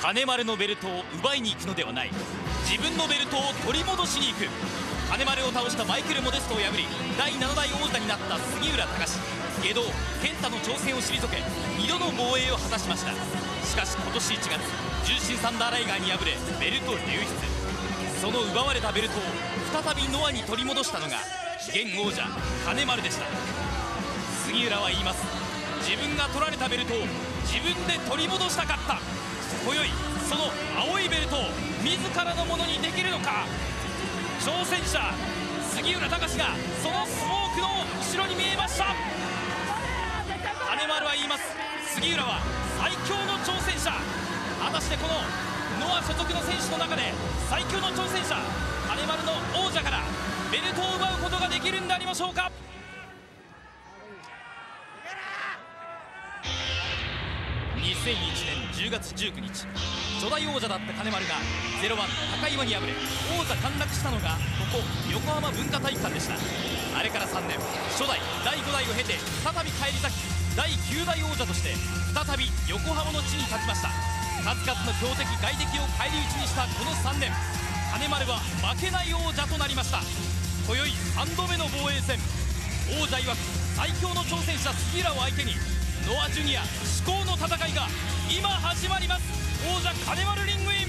金丸のベルトを奪いに行くのではない、自分のベルトを取り戻しに行く。金丸を倒したマイケル・モデストを破り第7代王者になった杉浦隆、下道健太の挑戦を退け2度の防衛を果たしました。しかし今年1月、重心サンダーライガーに敗れベルト流出。その奪われたベルトを再びノアに取り戻したのが現王者金丸でした。杉浦は言います。自分が取られたベルトを自分で取り戻したかった。今宵その青いベルトを自らのものにできるのか。挑戦者杉浦隆がそのスモークの後ろに見えました。金丸は言います。杉浦は最強の挑戦者。果たしてこのノア所属の選手の中で最強の挑戦者金丸の王者からベルトを奪うことができるんでありましょうか。2001年10月19日、初代王者だった金丸が0-1高岩に敗れ王座陥落したのがここ横浜文化体育館でした。あれから3年、初代第5代を経て再び返り咲き第9代王者として再び横浜の地に立ちました。数々の強敵外敵を返り討ちにしたこの3年、金丸は負けない王者となりました。今宵3度目の防衛戦、王者曰く最強の挑戦者杉浦を相手にノアジュニア至高の戦いが今始まります。王者金丸リングイン。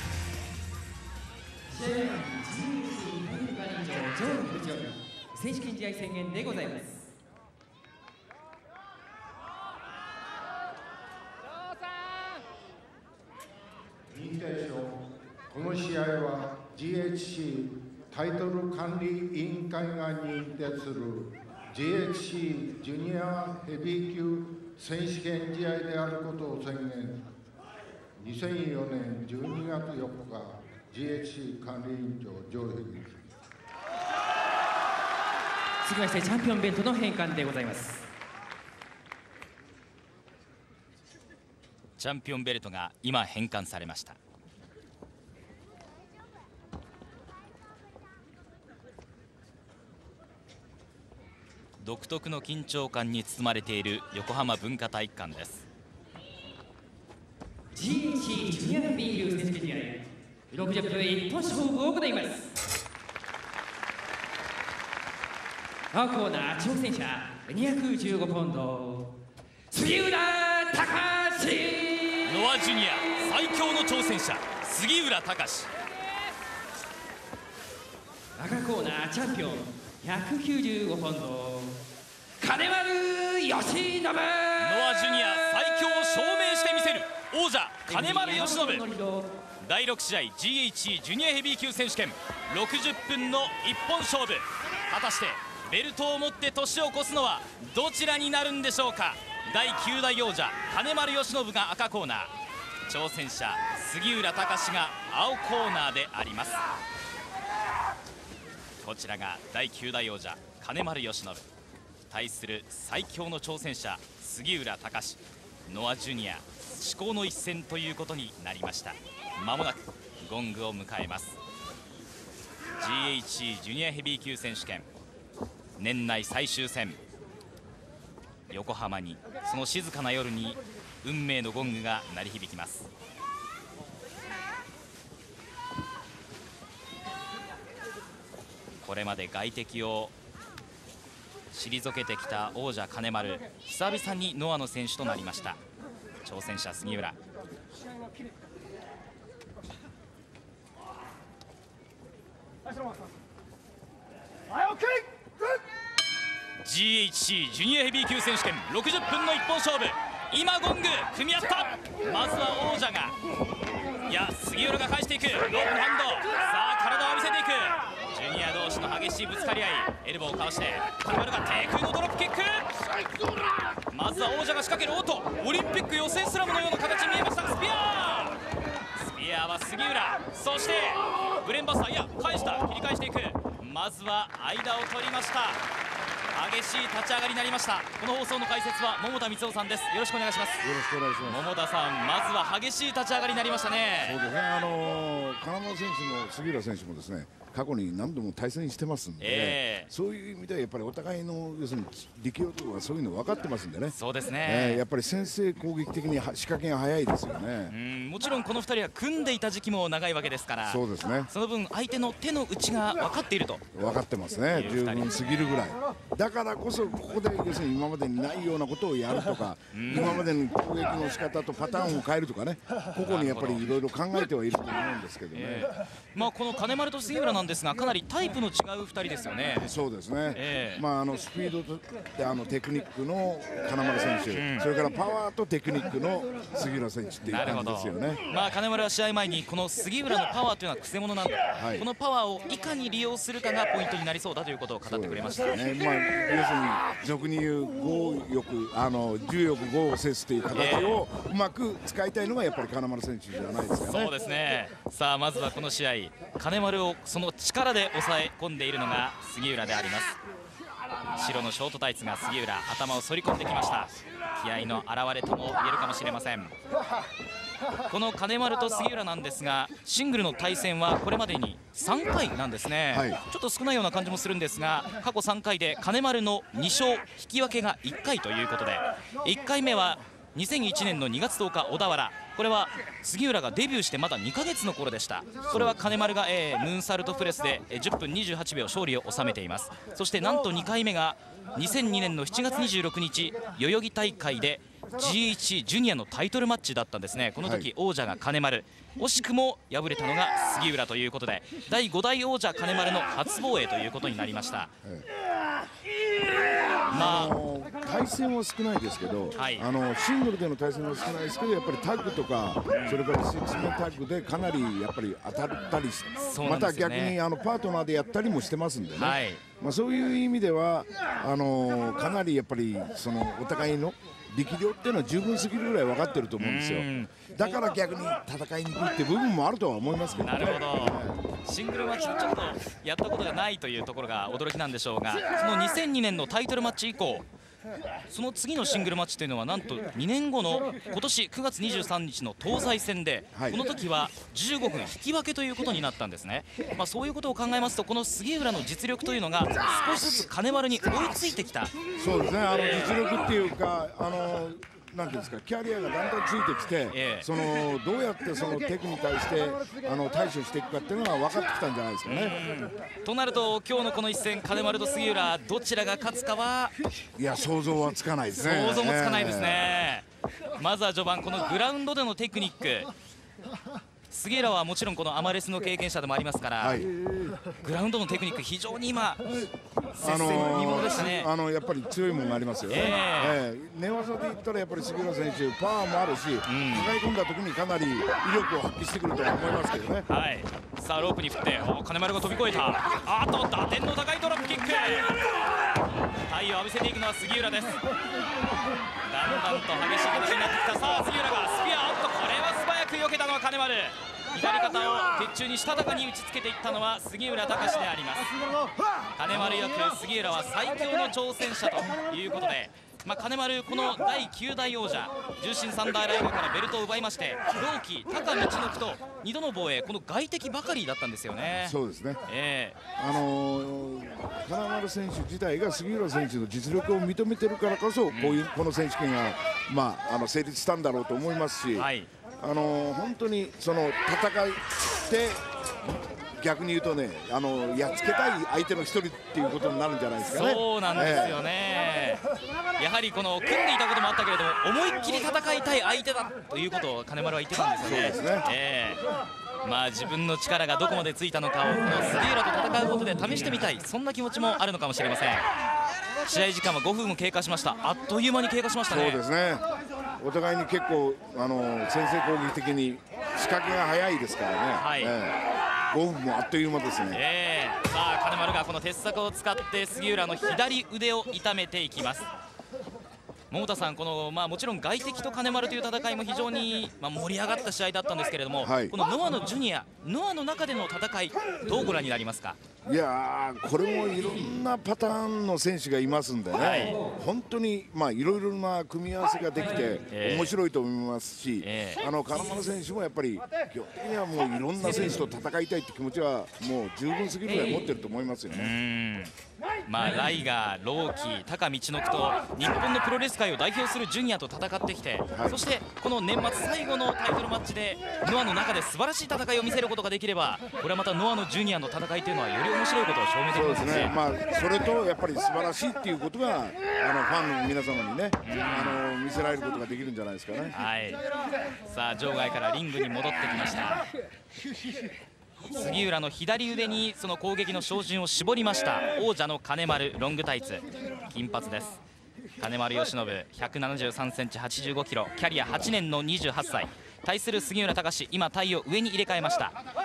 選手権試合宣言でございます。 認定書、この試合は GHC タイトル管理委員会が認定する GHC ジュニアヘビー級選手権試合であることを宣言。2004年12月4日 GHC 管理委員長上辺。 続きましてチャンピオンベルトの返還でございます。 チャンピオンベルトが今返還されました。独特の緊張感に包まれている横浜文化体育館です。 GHC ジュニアヘビー級選手権試合60分一本勝負を行います。青コーナー挑戦者215ポンド杉浦隆。 ノアジュニア最強の挑戦者杉浦隆。 赤コーナーチャンピオン195ポンド金丸義信。ノアジュニア最強を証明してみせる王者金丸義信。第6試合 GHC ジュニアヘビー級選手権60分の一本勝負。果たしてベルトを持って年を越すのはどちらになるんでしょうか。第9代王者金丸義信が赤コーナー、挑戦者杉浦隆が青コーナーであります。こちらが第9代王者金丸義信対する最強の挑戦者杉浦隆。ノアジュニア至高の一戦ということになりました。まもなくゴングを迎えます。 GHC ジュニアヘビー級選手権年内最終戦、横浜にその静かな夜に運命のゴングが鳴り響きます。これまで外敵を退けてきた王者金丸、久々にノアの選手となりました。挑戦者杉浦。GHC ジュニアヘビー級選手権60分の一本勝負、今ゴング組み合った。まずは王者が、いや杉浦が返していくロープのハンド。さあ体を見せていく。ジュニア同士の激しいぶつかり合い、エルボーをかわして金丸が低空のドロップキック。まずは王者が仕掛ける。おっとオリンピック予選スラムのような形に見えました。スピアは杉浦、そしてブレンバスター、いや返した、切り返していく。 まずは間を取りました。激しい立ち上がりになりました。この放送の解説は桃田光雄さんです。よろしくお願いします。 よろしくお願いします。 桃田さん、まずは激しい立ち上がりになりましたね。 そうですね、金丸選手も杉浦選手もですね、過去に何度も対戦してますんで、そういう意味ではやっぱりお互いの要するに力量とかそういうの分かってますんでね。 そうですね、 やっぱり先制攻撃的に仕掛けが早いですよね。 もちろんこの2人は組んでいた時期も長いわけですから、 そうですね、 その分相手の手の内が分かっていると。 分かってますね、十分すぎるぐらい。だからこそここで要するに今までにないようなことをやるとか、今までの攻撃の仕方とパターンを変えるとかね、ここにやっぱりいろいろ考えてはいると思うんですけどね。 この金丸と杉浦なんですが、かなりタイプの違う2人ですよね。 そうですね、スピードとテクニックの金丸選手、それからパワーとテクニックの杉浦選手っていう感じですよね。 金丸は試合前にこの杉浦のパワーというのはくせ者なんだ、このパワーをいかに利用するかがポイントになりそうだということを語ってくれました。 要するに俗に言う重欲豪を制すという形をうまく使いたいのがやっぱり金丸選手じゃないですかね。 そうですね。さあまずはこの試合、金丸をその力で抑え込んでいるのが杉浦であります。白のショートタイツが杉浦、頭を反り込んできました。気合の表れとも言えるかもしれません。この金丸と杉浦なんですが、シングルの対戦はこれまでに3回なんですね、ちょっと少ないような感じもするんですが、過去3回で金丸の2勝、引き分けが1回ということで、1回目は2001年の2月10日小田原、これは杉浦がデビューしてまだ2ヶ月の頃でした。これは金丸が、ムーンサルトプレスで10分28秒勝利を収めています。そしてなんと2回目が2002年の7月26日代々木大会で GH ジュニアのタイトルマッチだったんですね。この時王者が金丸、惜しくも敗れたのが杉浦ということで、第5代王者金丸の初防衛ということになりました。 対戦は少ないですけど、シングルでの対戦は少ないですけど、やっぱりタッグとか、それからシックスメンタッグでかなりやっぱり当たったりして、また逆にパートナーでやったりもしてますんでね、そういう意味ではかなりやっぱりそのお互いの力量っていうのは十分すぎるぐらい分かってると思うんですよ。だから逆に戦いにくいって部分もあるとは思いますけどね。 なるほど、シングルマッチちょっとやったことがないというところが驚きなんでしょうが、その2002年のタイトルマッチ以降、その次のシングルマッチというのはなんと2年後の今年9月23日の東西戦で、この時は15分引き分けということになったんですね。そういうことを考えますと、この杉浦の実力というのが少しずつ金丸に追いついてきた。 そうですね、実力っていうかなんていうんですか、キャリアがだんだんついてきて、どうやってそのテクに対して対処していくかっていうのが分かってきたんじゃないですかね。 となると今日のこの一戦、金丸と杉浦どちらが勝つかは、 いや想像はつかないですね。 想像もつかないですね。まずは序盤、このグラウンドでのテクニック、杉浦はもちろんこのアマレスの経験者でもありますから、グラウンドのテクニック非常に今接戦見ものでしたね。 やっぱり強いものがありますよね。寝技で言ったらやっぱり杉浦選手パワーもあるし、抱え込んだ時にかなり威力を発揮してくるとは思いますけどね。 さあロープに振って金丸が飛び越えた。打点の高いドロップキック、体を浴びせていくのは杉浦です。だんだんと激しい形になってきた。さあ杉浦がスピア、これは素早く避けたのは金丸、左肩を鉄柱にしたたかに打ちつけていったのは杉浦隆であります。金丸よく杉浦は最強の挑戦者ということで、金丸、この第9代王者重心サンダーライブからベルトを奪いまして、同期高道のくと2度の防衛、この外敵ばかりだったんですよね。 そうですね、金丸選手自体が杉浦選手の実力を認めてるからこそ、この選手権が、成立したんだろうと思いますし、本当にその戦って逆に言うとね、やっつけたい相手の一人っていうことになるんじゃないですかね。 そうなんですよね、やはりこの組んでいたこともあったけれども、思いっきり戦いたい相手だということを金丸は言ってたんですよね。 そうですね、 自分の力がどこまでついたのかをこの杉浦と戦うことで試してみたい、そんな気持ちもあるのかもしれません。試合時間は5分も経過しました。あっという間に経過しましたね。 そうですね、お互いに結構先制攻撃的に仕掛けが早いですからね。5分もあっという間ですね。 さあ金丸がこの鉄柵を使って杉浦の左腕を痛めていきます。桃田さん、このもちろん外敵と金丸という戦いも非常に盛り上がった試合だったんですけれども、このノアのジュニア、ノアの中での戦い、どうご覧になりますか。 いやー、これもいろんなパターンの選手がいますんでね、本当にいろいろな組み合わせができて面白いと思いますし、金丸選手もやっぱり基本的にはもういろんな選手と戦いたいって気持ちはもう十分すぎるぐらい持ってると思いますよね。 ライガー、ローキー、高道のくと日本のプロレス界を代表するジュニアと戦ってきて、そしてこの年末最後のタイトルマッチでノアの中で素晴らしい戦いを見せることができれば、これはまたノアのジュニアの戦いというのはより面白いことを証明できますね。 そうですね、それとやっぱり素晴らしいっていうことがファンの皆様にね、見せられることができるんじゃないですかね。 さあ場外からリングに戻ってきました。杉浦の左腕にその攻撃の照準を絞りました王者の金丸、ロングタイツ、金髪です。金丸義信、173センチ、85キロ、キャリア8年の28歳。対する杉浦隆、今体を上に入れ替えました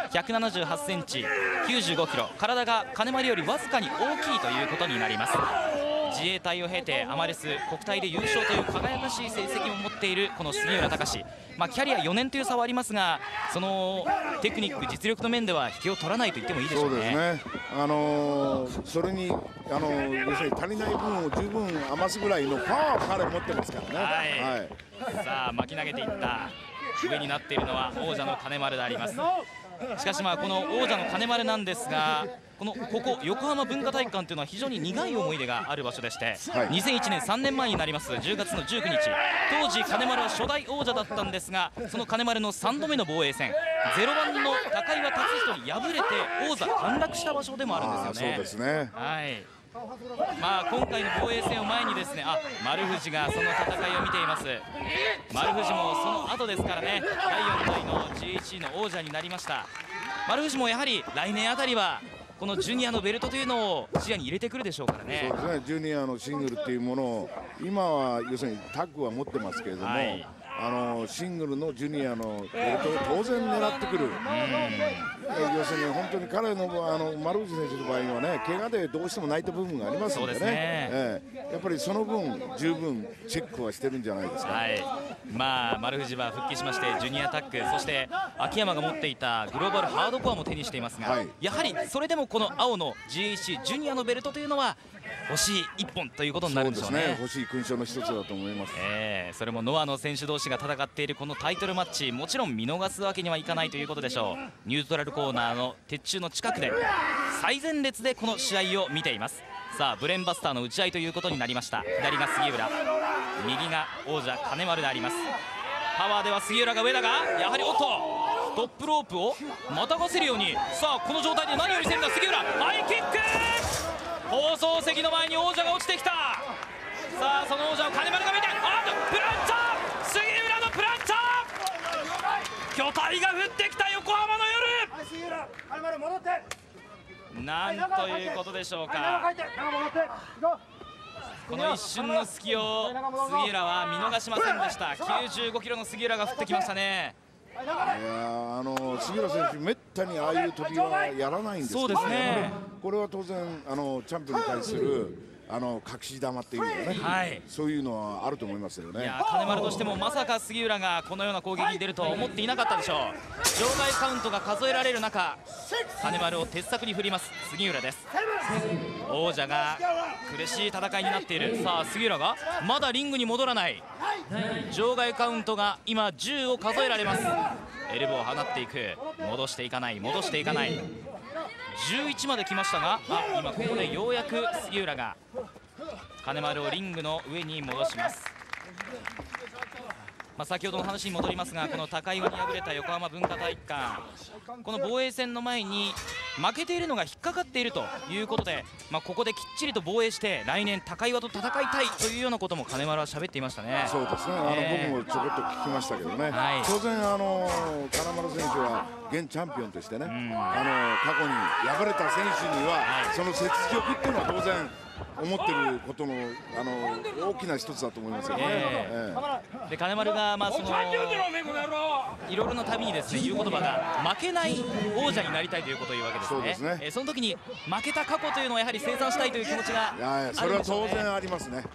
。178センチ、95キロ、体が金丸よりわずかに大きいということになります。自衛隊を経てアマレス国体で優勝という輝かしい成績を持っているこの杉浦隆、キャリア4年という差はありますが、そのテクニック、実力の面では引けを取らないと言ってもいいでしょうね。 そうですね、それに要するに足りない分を十分余すぐらいのパワーを彼持ってますからね。 さあ巻き投げていった上になっているのは王者の金丸であります。しかしこの王者の金丸なんですが、ここ横浜文化体育館というのは非常に苦い思い出がある場所でして、2001年3年前になります10月の19日、当時金丸は初代王者だったんですが、その金丸の3度目の防衛戦、0番の高岩達人に敗れて王座陥落した場所でもあるんですよね。 そうですね。 今回の防衛戦を前にですね、丸藤がその戦いを見ています。丸藤もその後ですからね、第4代の GHC の王者になりました。丸藤もやはり来年あたりはこのジュニアのベルトというのを視野に入れてくるでしょうからね。 そうですね、ジュニアのシングルっていうものを今は要するにタッグは持ってますけれども、シングルのジュニアのベルトを当然狙ってくる。要するに本当に彼の丸藤選手の場合はね、怪我でどうしても泣いた部分がありますのでね、やっぱりその分十分チェックはしてるんじゃないですか。 丸藤は復帰しましてジュニアタッグ、そして秋山が持っていたグローバルハードコアも手にしていますが、やはりそれでもこの青の GHC ジュニアのベルトというのは欲しい一本ということになるんでしょうね。 欲しい勲章の一つだと思います。 それもノアの選手同士が戦っているこのタイトルマッチ、もちろん見逃すわけにはいかないということでしょう。ニュートラルコーナーの鉄柱の近くで最前列でこの試合を見ています。さあブレーンバスターの打ち合いということになりました。左が杉浦、右が王者金丸であります。パワーでは杉浦が上だが、やはりトップロープをまたがせるように、さあこの状態で何を見せるんだ杉浦、ハイキック、放送席の前に王者が落ちてきた。さあその王者を金丸が見て、プランチャー、杉浦のプランチャー、巨体が降ってきた横浜の夜。なんということでしょうか。この一瞬の隙を杉浦は見逃しませんでした。95キロの杉浦が降ってきましたね。 杉浦選手、めったにああいう飛びはやらないんですけど、 そうですね、 これは当然チャンピオンに対する隠し玉っていうかね、そういうのはあると思いますよね。 金丸としてもまさか杉浦がこのような攻撃に出るとは思っていなかったでしょう。場外カウントが数えられる中、金丸を鉄柵に振ります杉浦です。王者が苦しい戦いになっている。さあ杉浦がまだリングに戻らない。場外カウントが今10を数えられます。エルボーを放っていく、戻していかない、戻していかない。11まで来ましたが、今ここでようやく杉浦が金丸をリングの上に戻します。先ほどの話に戻りますが、この高岩に敗れた横浜文化体育館、この防衛戦の前に負けているのが引っかかっているということで、ここできっちりと防衛して来年高岩と戦いたいというようなことも金丸は喋っていましたね。 そうですね、僕もちょこっと聞きましたけどね、当然金丸選手は現チャンピオンとしてね、過去に敗れた選手にはその雪辱っていうのは当然思ってることの大きな一つだと思いますよね。 で金丸がそのいろいろな旅にですね言う言葉が、負けない王者になりたいということを言うわけですね。そうですね。その時に負けた過去というのをやはり清算したいという気持ちがあるんでしょうね。 それは当然ありますね。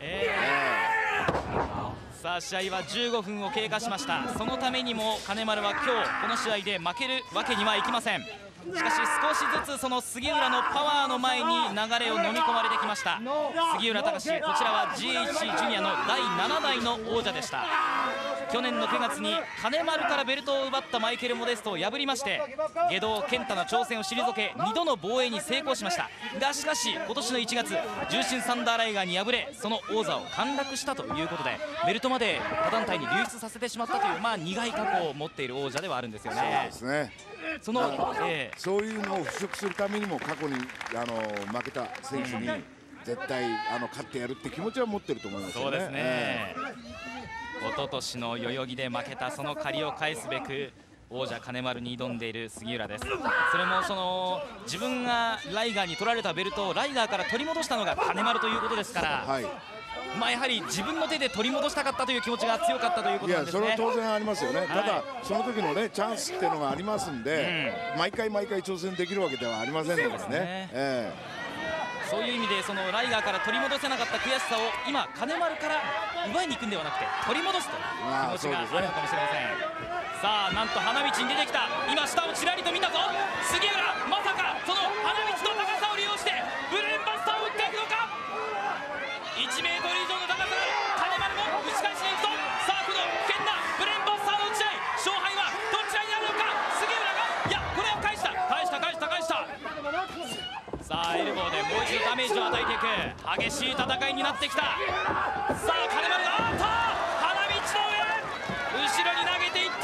さあ試合は15分を経過しました。そのためにも金丸は今日この試合で負けるわけにはいきません。 しかし少しずつその杉浦のパワーの前に流れを飲み込まれてきました。杉浦隆、こちらは GHC ジュニアの第7代の王者でした。去年の9月に金丸からベルトを奪ったマイケル・モデストを破りまして、下道健太の挑戦を退け2度の防衛に成功しましたが、しかし今年の1月重心サンダーライガーに敗れ、その王座を陥落したということで、ベルトまで他団体に流出させてしまったという、苦い過去を持っている王者ではあるんですよね。 そうですね。そういうのを払拭するためにも過去に負けた選手に絶対勝ってやるって気持ちは持ってると思いますよね。 そうですね。一昨年の代々木で負けたその借りを返すべく王者金丸に挑んでいる杉浦です。それも自分がライガーに取られたベルトをライガーから取り戻したのが金丸ということですから、はい、やはり自分の手で取り戻したかったという気持ちが強かったということなんですね。 いや、それは当然ありますよね、はい、ただその時のねチャンスっていうのがありますんで、毎回挑戦できるわけではありませんのでね。 そういう意味でそのライガーから取り戻せなかった悔しさを今金丸から奪いに行くんではなくて取り戻すという気持ちがあるのかもしれません。さあ、なんと花道に出てきた。今下をちらりと見たぞ杉浦、まさかその花道の高さを利用してブレーンバスターを打っていくのか。1メートル以上の高さがある金丸も打ち返しに行くと、さあこの危険なブレーンバスターの打ち合い、勝敗はどちらになるのか。杉浦が、いや、これは返した。さあエルボーでもう一度ダメージを与えていく激しい戦いになってきた。さあ金丸が花道の上後ろに投げていった。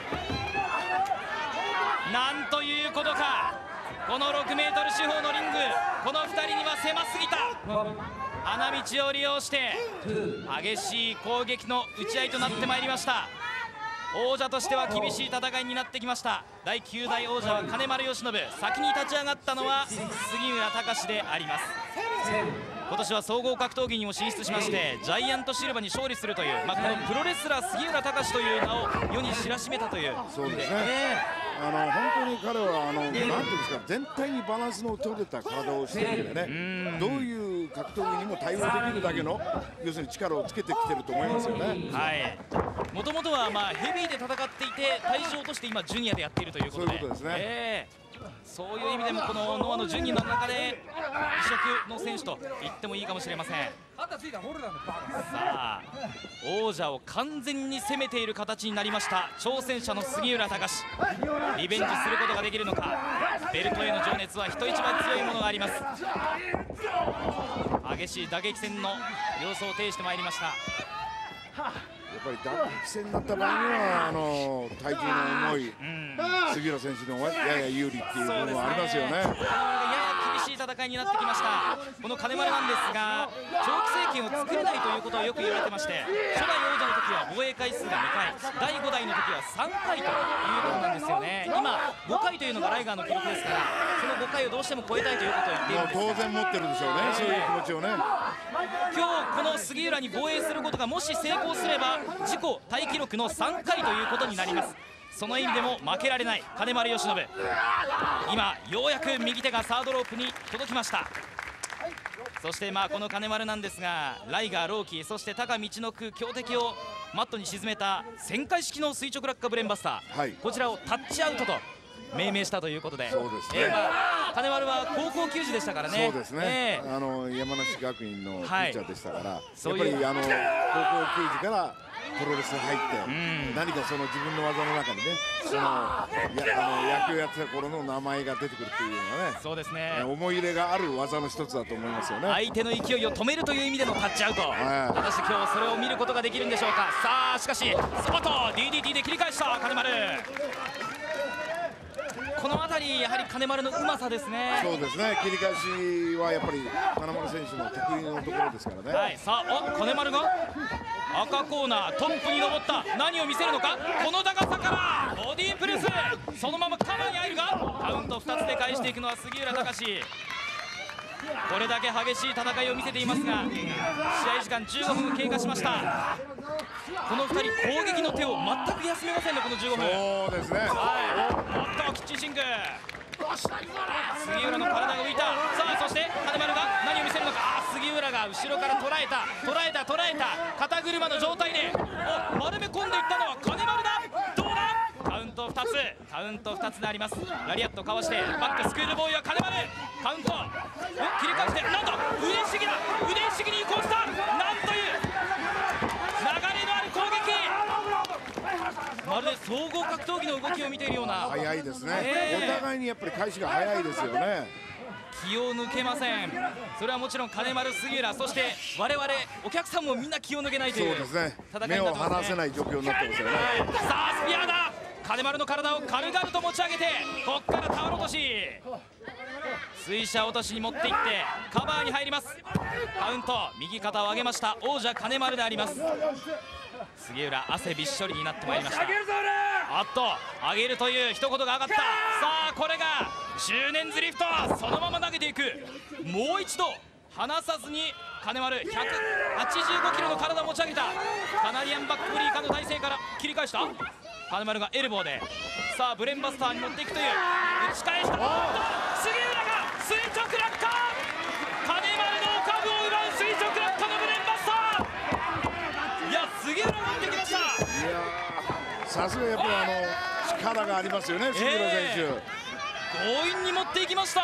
なんということか、この6メートル四方のリング、この2人には狭すぎた。花道を利用して激しい攻撃の打ち合いとなってまいりました。王者としては厳しい戦いになってきました。第9代王者は金丸義信、先に立ち上がったのは杉浦隆であります。今年は総合格闘技にも進出しましてジャイアントシルバに勝利するという、このプロレスラー杉浦隆という名を世に知らしめたという。 そうですね、本当に彼はなんていうんですか、全体にバランスの取れた体をしているのでね、どういう格闘技にも対応できるだけの要するに力をつけてきてると思いますよね。 はい、もともとはヘビーで戦っていて体重を落として今ジュニアでやっているということで、 そういうことですね。 そういう意味でもこのノアの順位の中で異色の選手と言ってもいいかもしれません。さあ王者を完全に攻めている形になりました挑戦者の杉浦隆。リベンジすることができるのか。ベルトへの情熱は人一倍強いものがあります。激しい打撃戦の様相を呈してまいりました。 やっぱり打撃戦になった場合には体重の重い杉浦選手の方がやや有利っていう部分はありますよね。 やや厳しい戦いになってきました。この金丸なんですが長期政権を作れないということをよく言われてまして、初代王者の時は防衛回数が2回、第5代の時は3回ということなんですよね。今5回というのがライガーの記録ですから、その5回をどうしても超えたいということを言っているんですが、 当然持ってるでしょうね、そういう気持ちをね。 今日この杉浦に防衛することがもし成功すれば自己タイ記録の3回ということになります。その意味でも負けられない金丸義信。今ようやく右手がサードロープに届きました。そしてこの金丸なんですが、ライガー、ローキー、そして高道のく強敵をマットに沈めた旋回式の垂直落下ブレーンバスター、はい、こちらをタッチアウトと命名したということで、 そうですね、 金丸は高校球児でしたからね。 そうですね、山梨学院のピッチャーでしたから、やっぱり高校球児からプロレスに入って、何かその自分の技の中にね、野球やってた頃の名前が出てくるっていうのはね、 そうですね、 思い入れがある技の一つだと思いますよね。 相手の勢いを止めるという意味でのタッチアウト、果たして今日それを見ることができるんでしょうか。さあしかしスポット DDT で切り返した金丸。この辺りやはり金丸のうまさですね。 そうですね、切り返しはやっぱり金丸選手の得意のところですからね。 はい、さあ金丸が赤コーナートップに登った。何を見せるのか。この高さからボディープレス、そのままカバーに入るがカウント2つで返していくのは杉浦隆。これだけ激しい戦いを見せていますが、試合時間15分経過しました。この2人攻撃の手を全く休めませんね、この15分。 そうですね、 はい、キッチンシンク、杉浦の体が浮いた。さあそして金丸が何を見せるのか。杉浦が後ろから捉えた肩車の状態で丸め込んでいったのは金丸だ。どうだ。カウント2 2つ、カウント2つであります。ラリアットかわしてバックスクールボーイは金丸、カウント切り返して、なんと腕ひしぎだ、腕ひしぎに移行した、なんという流れのある攻撃、まるで総合格闘技の動きを見ているような。 早いですね、お互いにやっぱり開始が早いですよね。 気を抜けません。それはもちろん金丸、杉浦、そして我々お客さんもみんな気を抜けないというそうですね、 戦い目をになってますね。 離せない状況になってますよね。 さあスピアーだ、金丸の体を軽々と持ち上げて、ここからタオル落とし、水車落としに持っていってカバーに入ります。カウント、右肩を上げました王者金丸であります。杉浦、汗びっしょりになってまいりました。あっと上げるという一言が上がった。さあこれが執念ズリフト、そのまま投げていく。もう一度離さずに金丸、185キロの体を持ち上げたカナディアンバックブリーカーの体勢から切り返した金丸がエルボーで、さあブレンバスターに持っていくという、打ち返した。杉浦が垂直落下、金丸のカブを奪う垂直落下のブレンバスター。いや杉浦持ってきました。 いやさすがやっぱり力がありますよね、杉浦選手。 強引に持っていきました。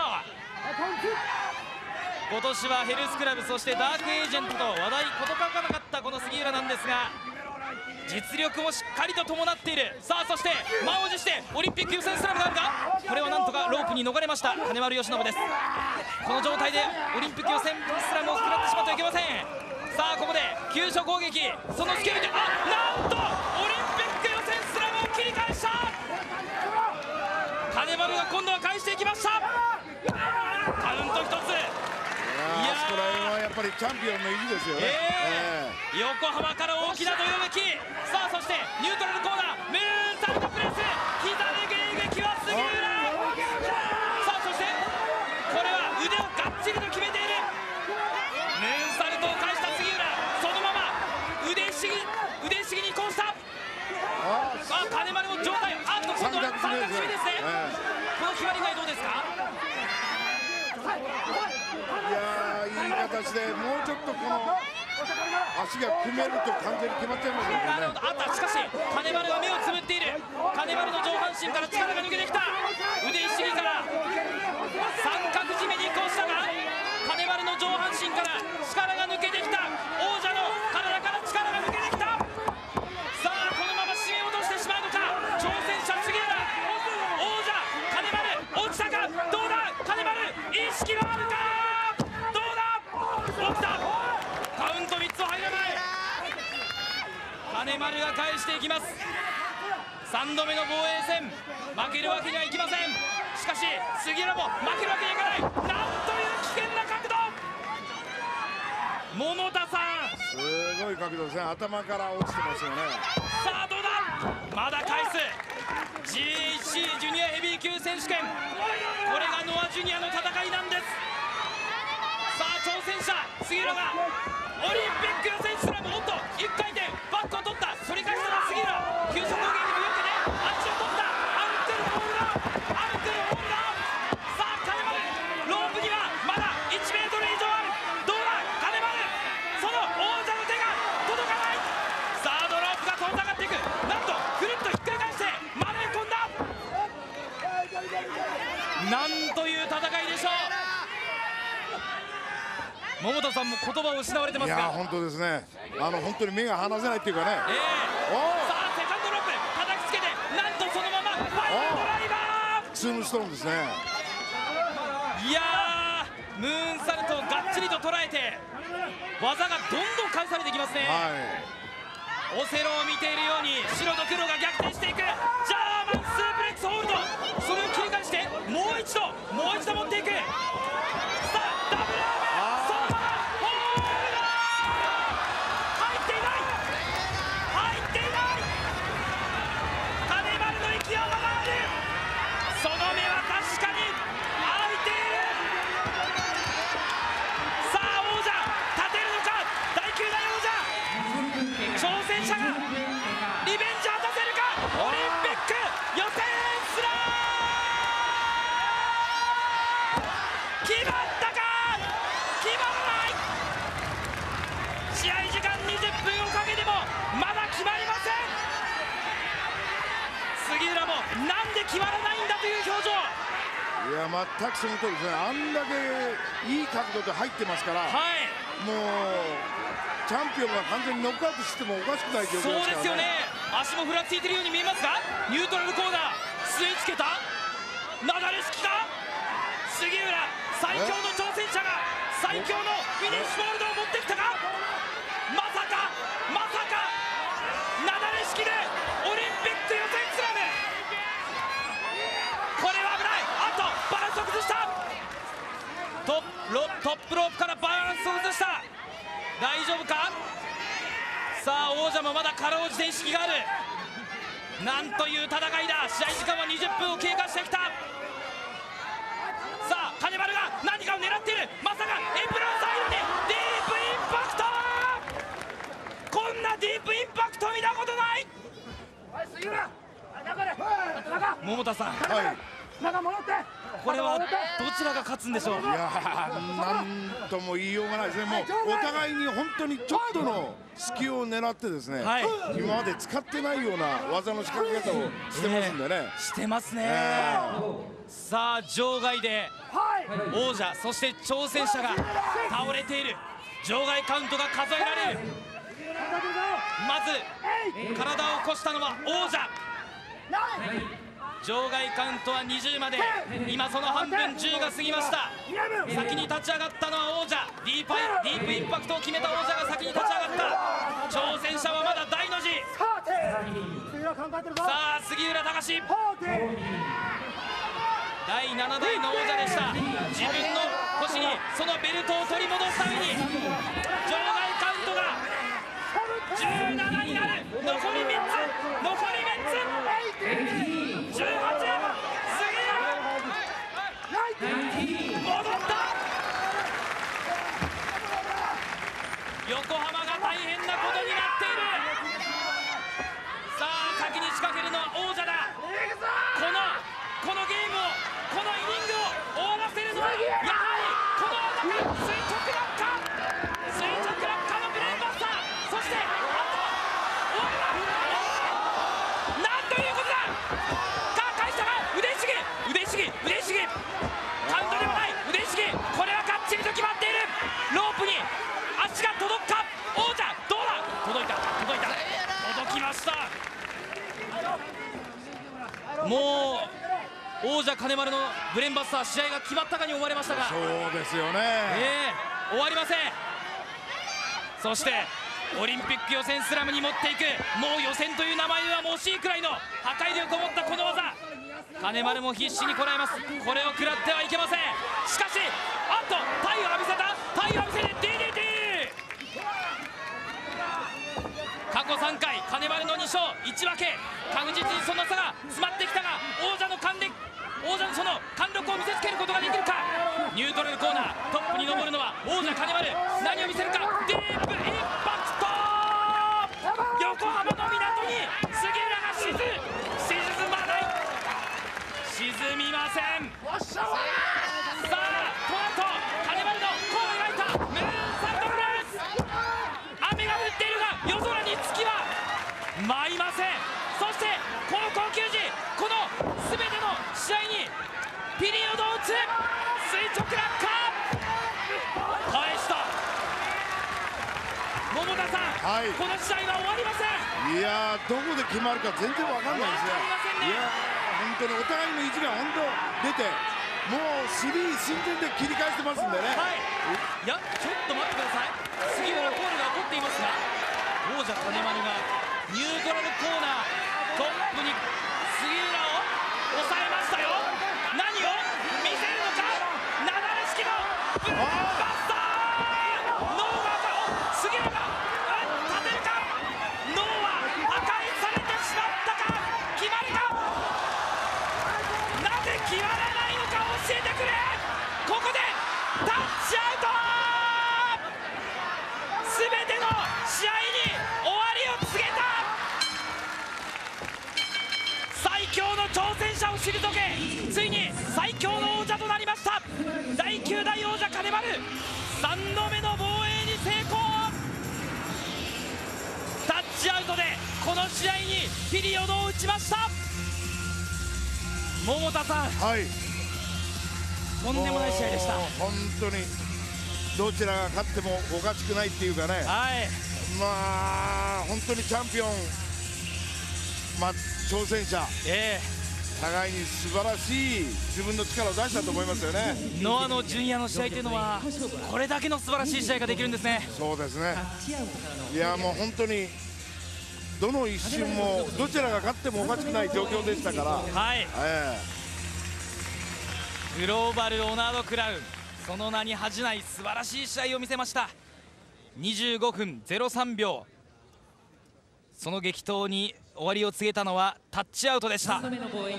今年はヘルスクラブ、そしてダークエージェントと話題事欠かなかったこの杉浦なんですが、実力もしっかりと伴っている。さあそして満を持してオリンピック予選スラムがあるが、これはなんとかロープに逃れました金丸義信です。この状態でオリンピック予選スラムを食らってしまってはいけません。さあここで急所攻撃、そのスケールで、なんとオリンピック予選スラムを切り返した。金丸が今度は返していきました。カウント1つ。 いやそこら辺はやっぱりチャンピオンの意地ですよね。 横浜から大きなどよめき。さあそしてニュートラルコーナー、ムーンサルトプレス、膝で迎撃は杉浦。さあそしてこれは腕をがっちりと決めている。ムーンサルトを返した杉浦、そのまま腕ひしぎに移行した。金丸の状態、あっと今度は三角締めですね。この決まりがどうですか。 いやいい形で、もうちょっとこの足が組めると完全に決まっちゃいますよね。 なるほど、あった。しかし金丸は目をつぶっている。金丸の上半身から力が抜けてきた。腕ひしぎから三角締めに移行したが、金丸の上半身から力が抜けてきた。王者の体から力が抜けてきた。さあこのまま締め落としてしまうのか。挑戦者杉浦、王者金丸落ちたか。どうだ金丸、意識はあるか。どうだ、起きた。カウント3つ入らない。金丸が返していきます。3度目の防衛戦、負けるわけにはいきません。しかし杉浦も負けるわけにはいかない。なんという危険な角度。桃田さん、 すごい角度ですね。頭から落ちてますよね。 さあどうだ、まだ返す。 GHC ジュニアヘビー級選手権、これがノアジュニアの戦いなんです。さあ挑戦者杉浦がオリンピック予選スラム、おっと1回転バックを取った。取り返したのは杉浦、急所攻撃にもよってね、あっちを取った。アンクルホールダウン、アンクルホールダウン。さあ金丸、ロープにはまだ1メートル以上ある。どうだ金丸、その王者の手が届かない。さあドロープが遠ざかっていく。なんとくるっとひっくり返して丸め込んだ。なんという戦いでしょう。桃田さんも言葉を失われてますが、 いや本当ですね。本当に目が離せないっていうかね。 さあセカンドロープ叩きつけて、なんとそのままファイナルドライバー、 ツームストーンですね。 いやームーンサルトをがっちりと捉えて、技がどんどん返されていきますね。オセロを見ているように白と黒が逆転していく。ジャーマンスープレックスホールド、それを切り返してもう一度持っていく。さあダブルアーム、そのままホールド、入っていない、入っていない。金丸の息はまだある。その目は確かに開いている。さあ王者立てるのか。第9代王者挑戦者がリベンジ果たせるか。オリンピック予選スラム決まったか。決まらない。試合時間20分をかけてもまだ決まりません。杉浦もで決まらないんだという表情。 いや、全くその通りですね。あんだけいい角度で入ってますから、もうチャンピオンが完全にノックアウトしてもおかしくない状況ですからね。 そうですよね。足もふらついてるように見えますが、ニュートラルコーナー据え付けた流れ式か。杉浦最強の挑戦者が最強のフィニッシュホールドを持ってきたが、まさか流れ式でオリンピック予選スラム。これは危ない。あとバランスを崩した。トップロープからバランスを崩した。大丈夫か。さあ王者もまだかろうじて意識がある。なんという戦いだ。試合時間は20分を経過してきた。さあ金丸が何かを狙っている。まさかエプロンサイドにディープインパクト。こんなディープインパクト見たことない。桃田さん、これはどちらが勝つんでしょう。 いやー、なんとも言いようがないですね。もうお互いに本当にちょっとの隙を狙ってですね、今まで使ってないような技の仕掛け方をしてますんでね。 してますね。さあ場外で王者そして挑戦者が倒れている。場外カウントが数えられる。まず体を起こしたのは王者。場外カウントは20まで。今その半分10が過ぎました。先に立ち上がったのは王者。ディープインパクトを決めた王者が先に立ち上がった。挑戦者はまだ大の字。さあ杉浦隆、第7代の王者でした。自分の腰にそのベルトを取り戻すために場外カウントが17になる。残り3つ、残り3つ。18、杉浦戻った。横浜が大変なことになっている。さあ先に仕掛けるのは王者だ。このゲームを、このイニングを終わらせるのはやはりこの男。垂直落下のブレーンバスター。そしてなんということだ。返したが腕ひしぎカウントではない。腕ひしぎ、これはがっちりと決まっている。ロープに足が届くか。王者どうだ。届きました。もう王者金丸のブレーンバスター、試合が決まったかに思われましたが、 そうですよね、 終わりません。そしてオリンピック予選スラムに持っていく。もう予選という名前はもう惜しいくらいの破壊力を持ったこの技。金丸も必死にこらえます。これを食らってはいけません。しかしあっと体を浴びせて DDT。 過去3回金丸の2勝1分け。確実にその差が詰まってきたが、王者のその貫禄を見せつけることができるか。ニュートラルコーナートップに登るのは王者金丸。何を見せるか。ディープインパクト。横浜の港に杉浦が沈まない。沈みません。さあこの後金丸の弧を描いたムーンサルトブレス。雨が降っているが夜空に月は舞いません。そして高校球児、この全ての試合にピリオドを打つ。垂直落下返した。桃田さん、この試合は終わりません。 いやー、どこで決まるか全然わかんないですね。いやー、本当にお互いの意地が本当出て、もう尻寸前で切り返してますんでね。 いや、ちょっと待ってください。杉浦コールが起こっていますが、王者金丸がニュートラルコーナートップに杉浦を抑えましたよ。何を見せるのか。流れ式のブレーンバスター。ノーが杉浦が立てるか。ノーは破壊されてしまったか。決まるか。なぜ決まらないのか教えてくれ。ここでタッチアウト。全ての試合に終わりを告げた。最強の挑戦者を退け、ついに最強の王者となりました。第9代王者金丸、3度目の防衛に成功。タッチアウトでこの試合にピリオドを打ちました。 桃田さん、 はい、 とんでもない試合でした。 本当にどちらが勝ってもおかしくないっていうかね、 はい、 まあ本当にチャンピオン、まあ、挑戦者、互いに素晴らしい自分の力を出したと思いますよね。 ノアのジュニアの試合というのはこれだけの素晴らしい試合ができるんですね。 そうですね。いやもう本当にどの一瞬もどちらが勝ってもおかしくない状況でしたから、 はい、グローバルオナードクラウン、その名に恥じない素晴らしい試合を見せました。25分03秒、その激闘に終わりを告げたのはタッチアウトでした。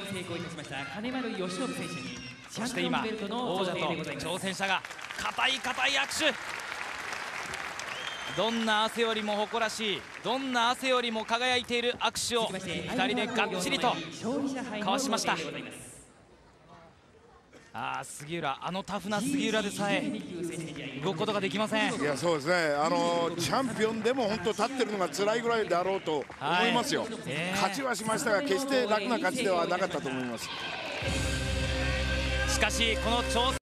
そして今、王者と挑戦者が固い握手。どんな汗よりも誇らしい、どんな汗よりも輝いている握手を2人でがっちりと交わしました。杉浦、タフな杉浦でさえ動くことができません。 いやそうですね、チャンピオンでも本当立ってるのが辛いぐらいだろうと思いますよ。勝ちはしましたが決して楽な勝ちではなかったと思います。 しかしこの挑戦